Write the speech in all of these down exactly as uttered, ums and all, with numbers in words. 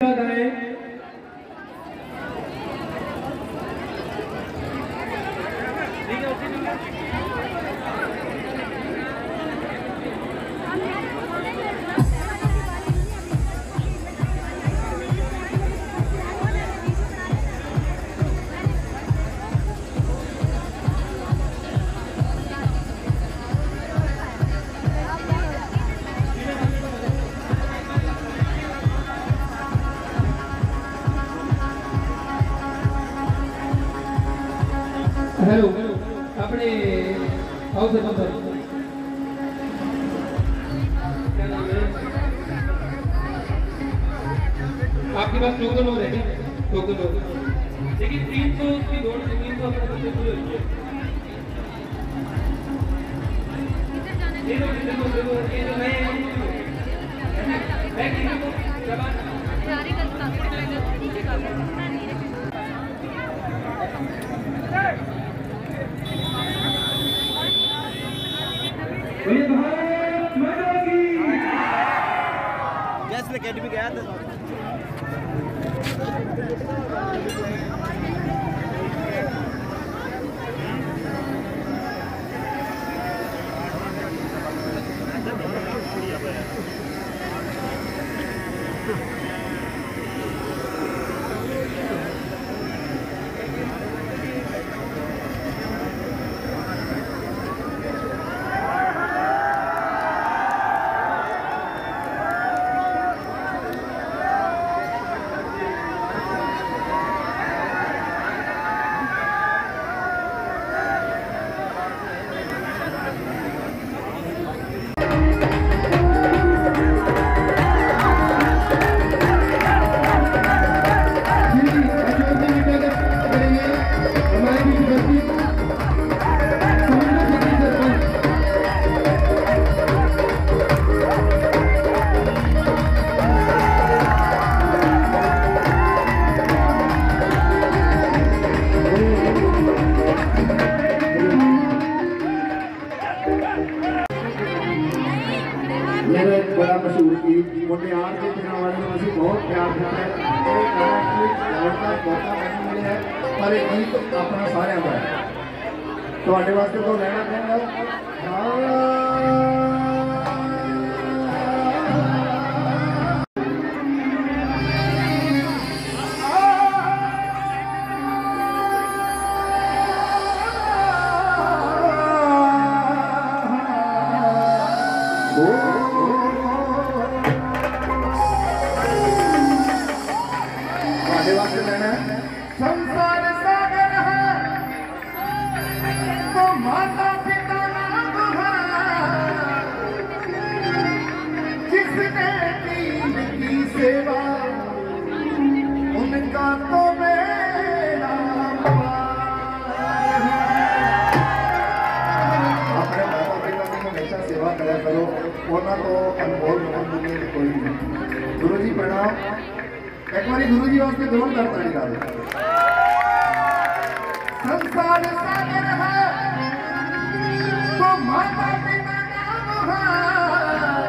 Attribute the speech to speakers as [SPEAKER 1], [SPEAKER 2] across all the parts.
[SPEAKER 1] Hello अपने house number क्या नाम है आपके पास? टोकन हो रहे हैं, टोकन हो लेकिन तीन सौ की दौड़ से तीन सौ अपने बच्चे पूरे हुए ये लोग ये लोग ये लोग ये नए हैं कि को जवान जारी करता है
[SPEAKER 2] जैसे अकेडमी गया था
[SPEAKER 3] बड़ा मशहूर गीत मुंडियार के दिनों वाले अभी बहुत प्यार देते हैं मिले है पर एक गीत अपना सारे का है तो वास्ते तो लेना पड़ेगा।
[SPEAKER 4] संसार सागर है तो माता पिता नाम है जिसने की सेवा उनका तो मेरा अपने माता पिता की हमेशा सेवा करा करो वरना तो अनमोल दुनिया में कोई नहीं। गुरु जी प्रणाम। एक बार गुरु जी वास्ते दोनों करता नहीं रहा संसार सागर है तो माता पिता नाम है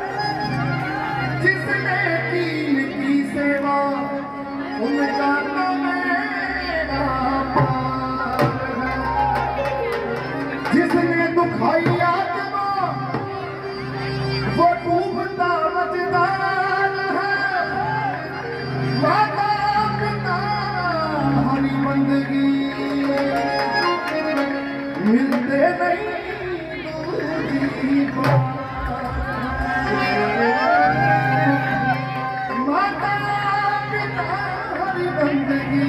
[SPEAKER 4] जिसने की की सेवा उनका तो मेरा पार है। जिसने दुखाई आत्मा वो डूबता मजदार है। माता पिता हरी बंदगी मिलते नहीं दूसरी बार। माता पिता हरी बंदगी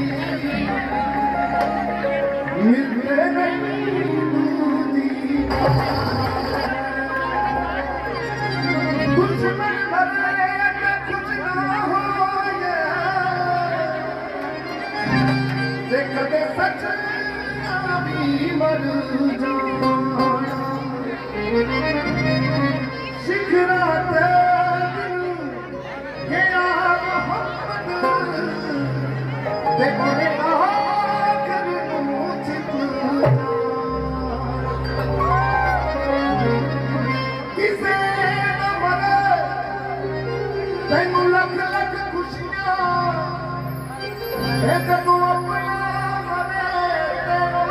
[SPEAKER 4] मिलते नहीं दूसरी बार। कुछ मन भरे कुछ ना हो देख दे सच मर शिखराते गया मोहम्मद देखो रे आखिर मुझको किसे न मरे तेनू लख लख खुशियां एक तू अपना मरे तेरो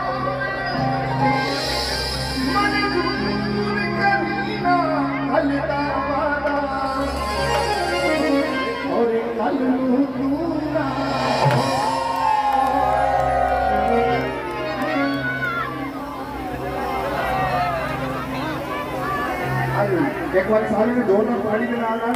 [SPEAKER 4] मजबूर कमीना हलता वाला और कल दूंगा एक बार सारे में दोनों पानी में डालना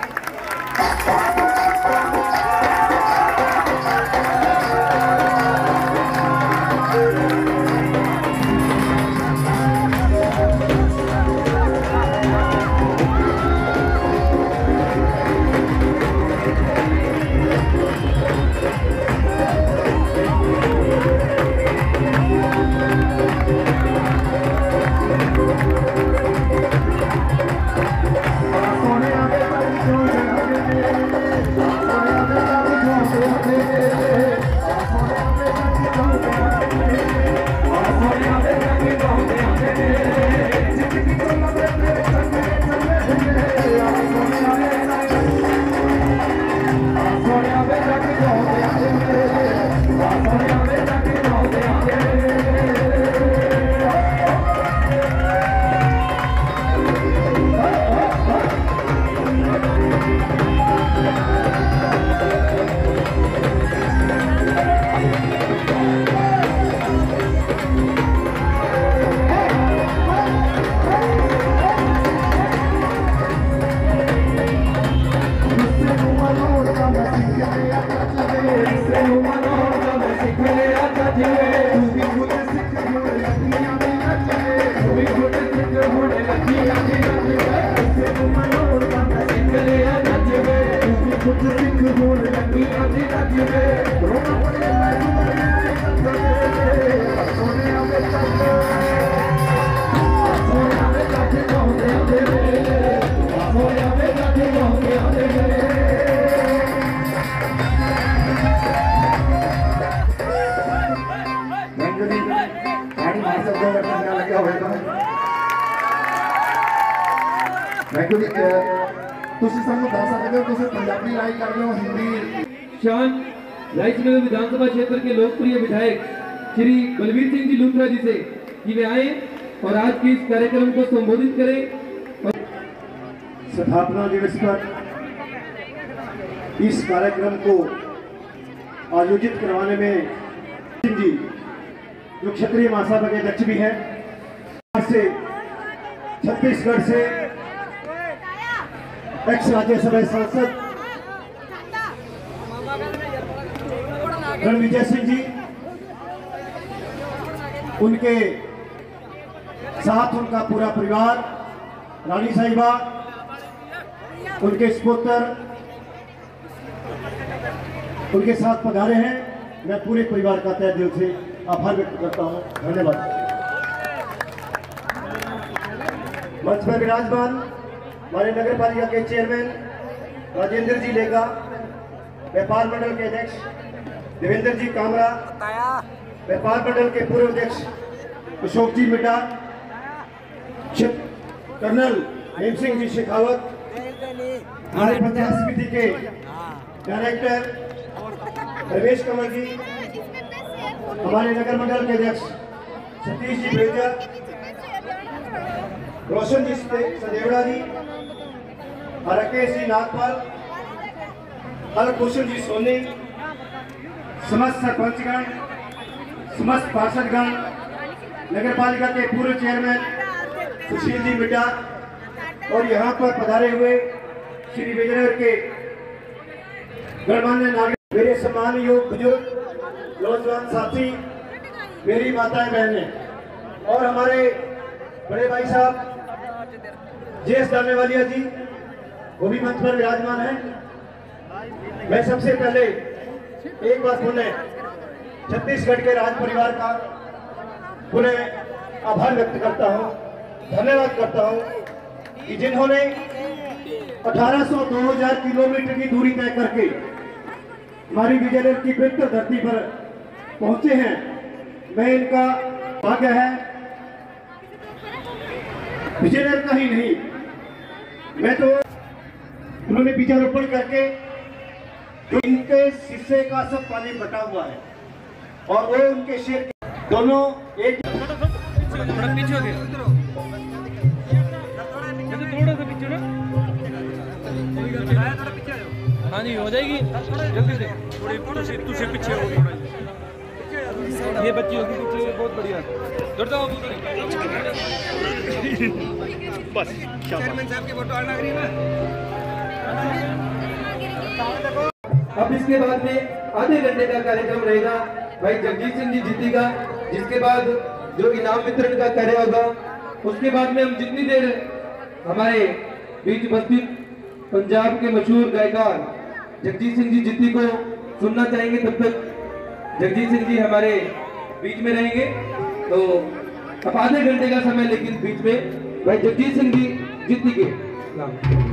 [SPEAKER 1] शान रायचनगर विधानसभा क्षेत्र के लोकप्रिय विधायक श्री बलवीर सिंह जी लूथरा जी से कि वे आए और आज के इस कार्यक्रम को संबोधित करें।
[SPEAKER 3] स्थापना दिवस पर इस कार्यक्रम को आयोजित करवाने में सिंह जी जो क्षत्रिय महासभा के अध्यक्ष भी हैं, से छत्तीसगढ़ से एक्स राज्यसभा सांसद रणविजय सिंह जी, उनके साथ उनका पूरा परिवार, रानी साहिबा, उनके स्पुत्र उनके साथ पधारे हैं। मैं पूरे परिवार का तहे दिल से आभार व्यक्त करता हूं। धन्यवाद। मंच पर विराजमान हमारे नगर पालिका के चेयरमैन राजेंद्र जी लेगा, व्यापार मंडल के अध्यक्ष देवेंद्र जी कामरा, व्यापार मंडल के पूर्व अध्यक्ष अशोक जी मिड्डा, कर्नल हेम सिंह जी शेखावत, हमारे पंचायत समिति के डायरेक्टर रमेश कमल जी, हमारे नगर मंडल के अध्यक्ष सतीश जी बेजा, रोशन जी सदेवड़ा जी, राकेश जी नागपाल, हरभूषण जी सोनी, समस्त सरपंचगण, समस्त पार्षदगण, नगर पालिका के पूर्व चेयरमैन सुशील जी मिड्डा और यहाँ पर पधारे हुए श्री विजयनगर के गणमान्य नागरिक, मेरे सम्मान योग बुजुर्ग, नौजवान साथी, मेरी माताएं बहनें और हमारे बड़े भाई साहब जेएस दानेवालिया जी, वो भी मंच पर विराजमान हैं। मैं सबसे पहले एक बार पुनः छत्तीसगढ़ के राज परिवार का पुनः आभार व्यक्त करता हूं, धन्यवाद करता हूं कि जिन्होंने अठारह सौ दो हजार किलोमीटर की दूरी तय करके हमारी विजयनगर की पवित्र धरती पर पहुंचे हैं। मैं इनका भाग्य है, विजयनगर का ही नहीं, मैं तो उन्होंने बीजारोपण करके
[SPEAKER 4] जो इनके शीशे का सब पानी बटा हुआ है और वो उनके शेर दोनों एक
[SPEAKER 1] थोड़ा पीछे हो गए, थोड़ा सा पीछे ना। हाँ जी हो जाएगी जल्दी से, थोड़ी तू से पीछे हो थोड़ा, ये बच्ची होगी पीछे, बहुत बढ़िया। जोड़ता हूँ
[SPEAKER 2] बस चेयरमैन साहब की फोटो आना रही है।
[SPEAKER 1] अब इसके बाद में आधे घंटे का कार्यक्रम रहेगा भाई जगजीत सिंह जी जीती का, जिसके बाद जो इनाम वितरण का कार्य होगा, उसके बाद में हम जितनी देर हमारे बीच उपस्थित पंजाब के मशहूर गायकार जगजीत सिंह जी जीती को सुनना चाहेंगे, तब तक जगजीत सिंह जी हमारे बीच में रहेंगे। तो अब आधे घंटे का समय, लेकिन बीच में भाई जगजीत सिंह जी जीती के नाम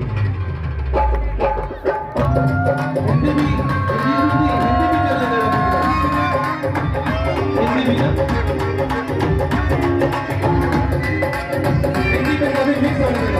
[SPEAKER 1] हिंदी भी हिंदी हिंदी भी चलने लगा, हिंदी भी ना, हिंदी में कभी मिक्स होने लगा।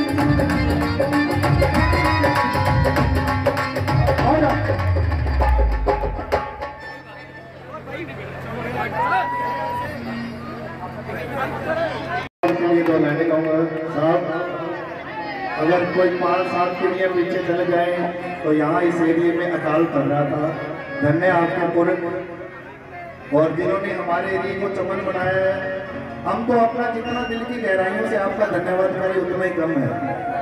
[SPEAKER 4] तो मैंने कहूँगा साहब, अगर कोई पाँच साल के लिए पीछे चले जाए तो यहाँ इस एरिए में अकाल पड़ रहा था। धन्य आपका पूरे और जिन्होंने हमारे एरिए को चमन बनाया है। हम तो अपना जितना दिल की गहराइयों से आपका धन्यवाद करें उतना ही कम है।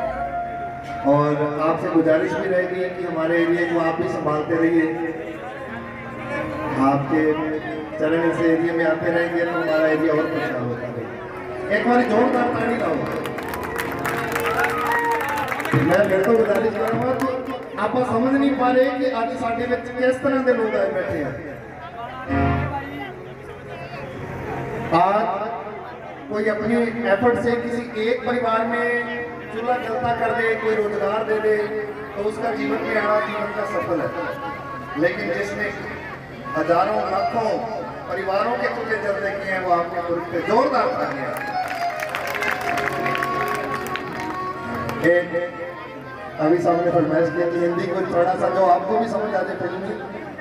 [SPEAKER 4] और आपसे गुजारिश भी रहेगी कि हमारे एरिए को आप ही संभालते रहिए। आपके चरण इस एरिए में आते रहेंगे तो हमारा एरिया और खुशहाल होता रहेगा। एक बार जोरदार ताली लाओ। मैं फिर तो गुजारिश करूँगा कि आप समझ नहीं पा रहे कि आज साढ़े में किस तरह के लोग आए बैठे हैं। आज कोई अपनी एफर्ट से किसी एक परिवार में चूल्हा जलता कर दे, कोई रोजगार दे दे, तो उसका जीवन में आना जीवन का सफल है। लेकिन जिसने हजारों लाखों परिवारों के चूल्हे जलते किए हैं, वो आपके पुरुष पे जोरदार तालियां। अभी सामने फरमाइश किया कि हिंदी को थोड़ा सा जो आपको भी समझ आ जाए फिल्म में।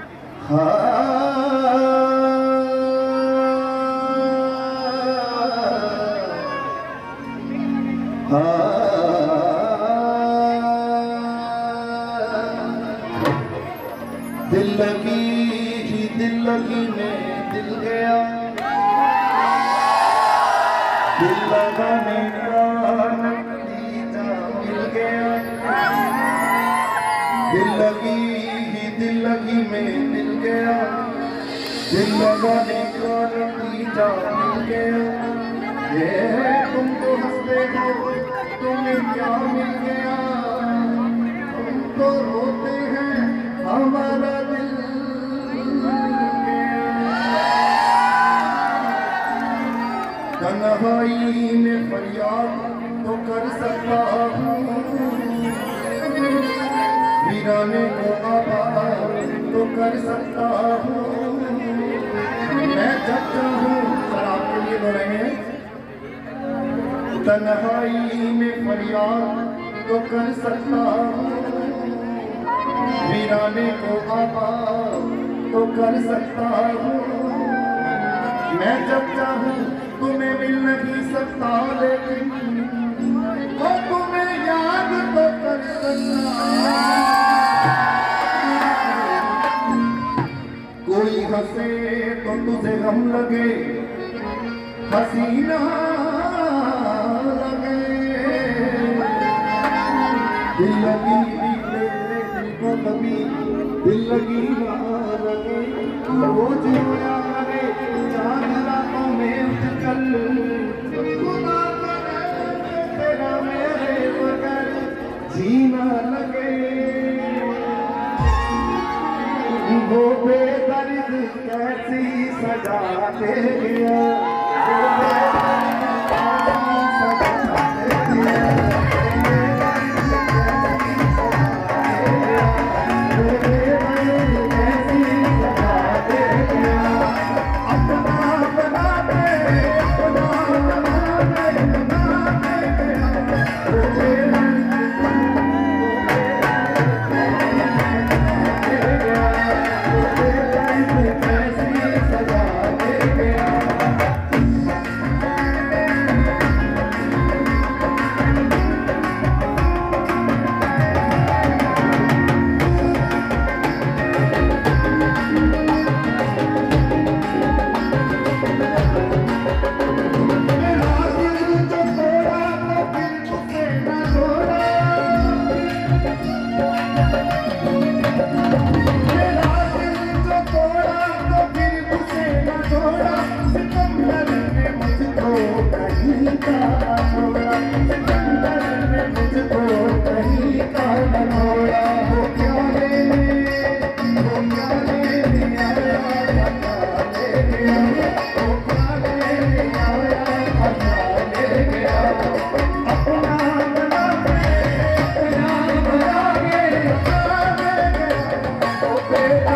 [SPEAKER 4] दिल लगी ही दिल लगी में दिल गया, दिल लगाने का नतीजा मिल गया। दिल लगी ही दिल लगी में दिल गया, दिल लगाने का नतीजा मिल गया। ये तुम तो हंसते हो, तुम्हें क्या मिल गया? तुम तो रोते हैं, हमारा दिल तन्हाई में फरियाद तो कर सकता हूँ, वीराने को आवाज़ तो कर सकता हूँ। मैं जब चाहूँ सर आपके लिए दोहराएंगे। तन्हाई में फरियाद तो कर सकता हूँ, वीराने को आवाज़ तो कर सकता हूँ। मैं जब चाहूँ तुम्हें मिल नहीं सकता, लेकिन वो तुम्हें याद तो कर सकता। कोई हंसे तो तुझे गम लगे, हसीना लगे। दिल लगी तेरे दिल को कभी दिल लगी ना लगे। वो जिया करे चांद रातों में उजल, खुदा करे तेरा मेरे बगैर जीना लगे। वो बेदर्द कैसी सजा दे गया,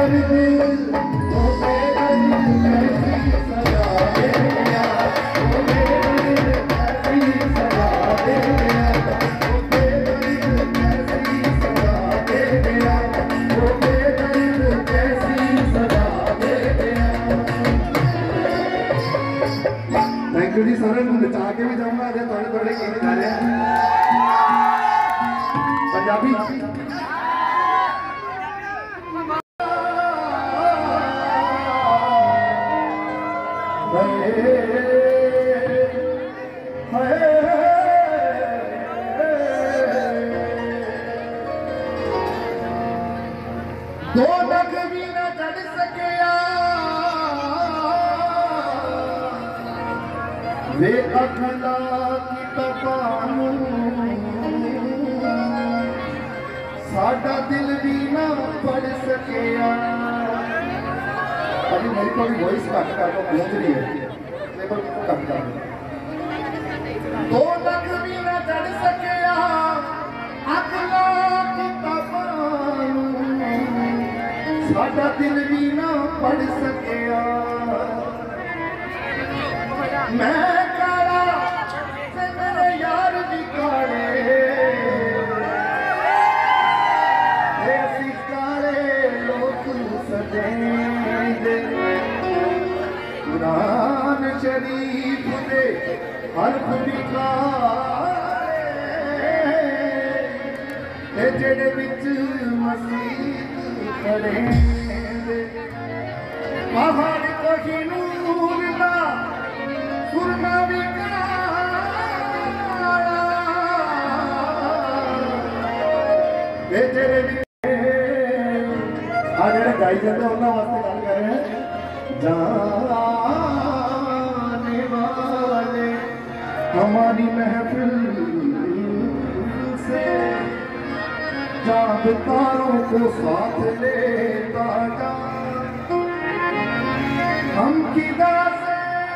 [SPEAKER 3] जी सारे नचा के भी जाऊंगा थोड़े थोड़े गीत गा रहे हैं पंजाबी दो तक भी न चढ़ सकिया वे अखला की तपानू साडा दिल भी ना पढ़ सकिया। अभी मेरी को भी वॉइस कट कर दो गूंज रही है लेवल को कट कर दो। दो तक भी न चढ़ सकिया अखला की तपानू साडा दिल भी ना पढ़ सकिया। मैं काला ते मेरे यार भी काले ऐसी काले लोग सजेंदे कुरान शरीफ दे हरफ भी काले जेड़े विच मसीत करेंदे पहाड़ कोही नूर दा सुरमा भी काला तेरे भी आ जेड़े गाई जाते उन्होंने वास्ते गल कर रहे हैं जाने वाले हमारी महफिल से चांद तारों को साथ लेता जा हम किदा से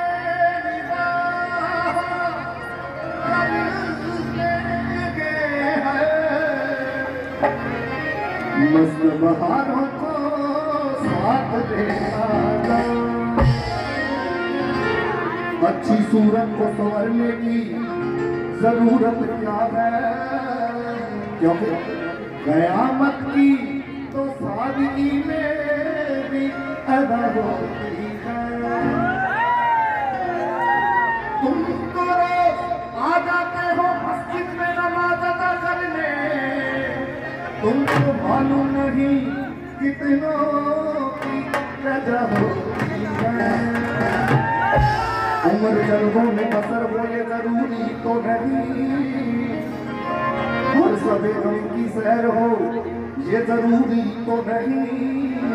[SPEAKER 3] मस्त बहारों को साथ देता जा। अच्छी सूरत को संवरने की जरूरत क्या है क्योंकि कयामत की तो सादगी में भी अदा होती है। तुम तो रोज आ जाते हो मस्जिद में नमाज अदा करने तुमको मालूम नहीं कितनों की रजा होती है। उम्र जल्दों में बसर हो ये जरूरी तो नहीं और सबे गम की सैर हो ये जरूरी तो नहीं।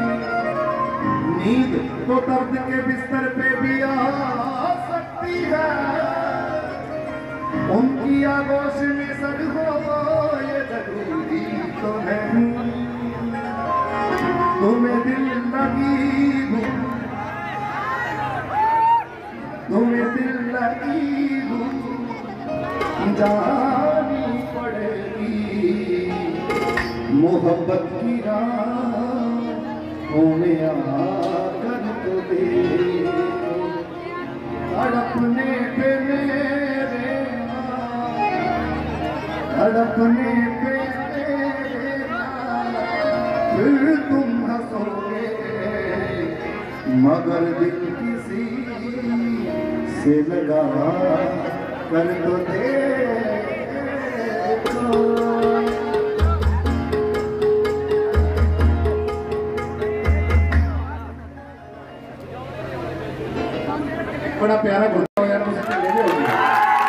[SPEAKER 3] नींद तो दर्द के बिस्तर पे भी आ सकती है उनकी आगोश में सर हो ये जरूरी तो नहीं। तुम्हें दिल लगी हूँ तुम्हें दिल लगी हूँ जानी पड़ेगी मोहब्बत की राह में आकर तो देखो तड़पने पे मेरे तड़पने पे फिर तुम हंसोगे मगर दिल किसी से लगा कर तो देखो। बड़ा प्यारा गुरु यार मुझे ले ले हो गया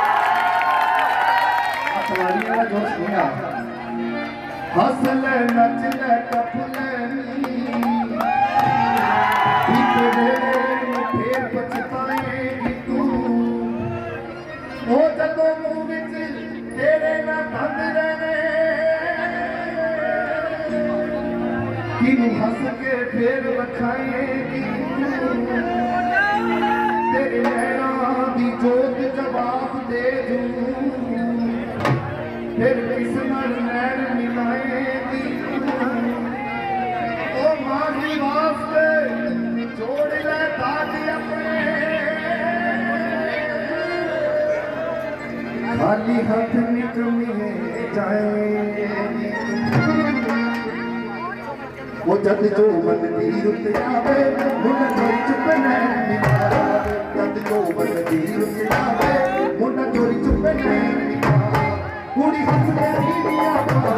[SPEAKER 3] तुम्हारी वाला जोश नहीं आ हंस ले नच ले टप ले फिर पछताएगी तू वो जदों मुंह विच तेरे ना धंध रहने कि हंस के फिर रखाएगी तेरे नैना दी जोत जवाब दे दूं फिर किस्मत नैन मिलाएगी ओ माही खाली हाथ निकले जाए वो जद जो मन दी रुत आवे मुन चोरी चुप नैन निकाले जद जो मन दी रुत आवे मुन चोरी चुप नैन निकाले कुड़ी हंस के दीदिया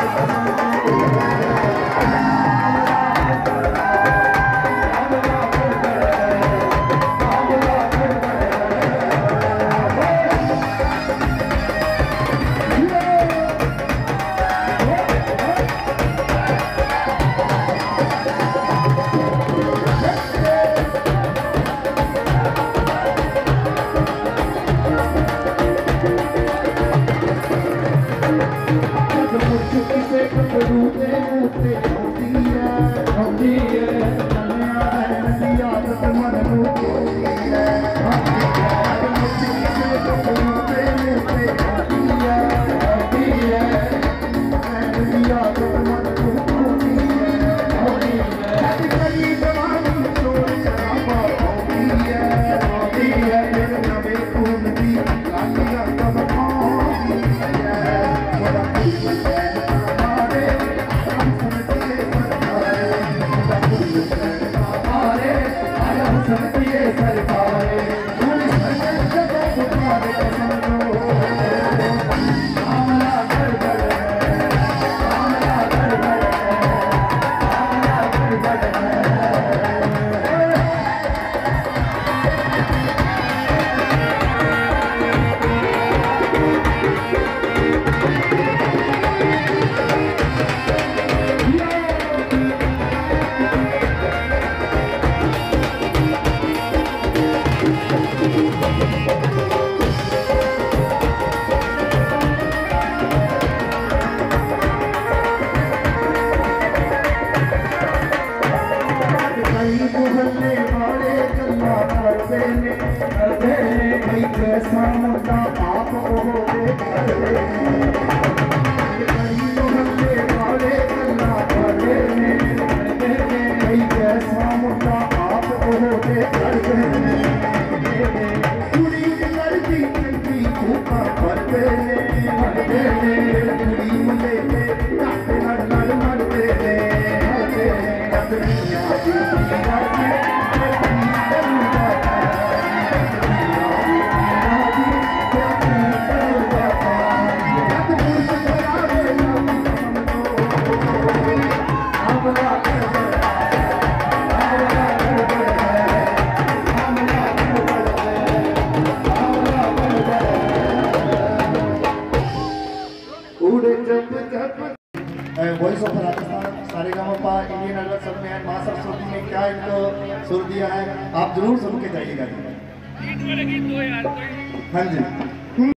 [SPEAKER 3] voice of Rajasthan Sa Re Ga Ma Pa Indian Idol सब में माँ सरस्वती ने क्या इनको सुर दिया है, आप जरूर सुन के जाइएगा। हाँ जी।